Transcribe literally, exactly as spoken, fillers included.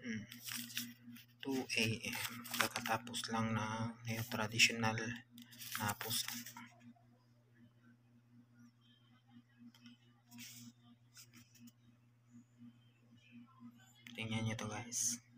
Hmm. two A M kakatapos lang na yung traditional na pusa. Tingnan nyo to guys.